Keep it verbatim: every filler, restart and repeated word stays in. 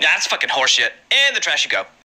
That's fucking horseshit. In the trash you go.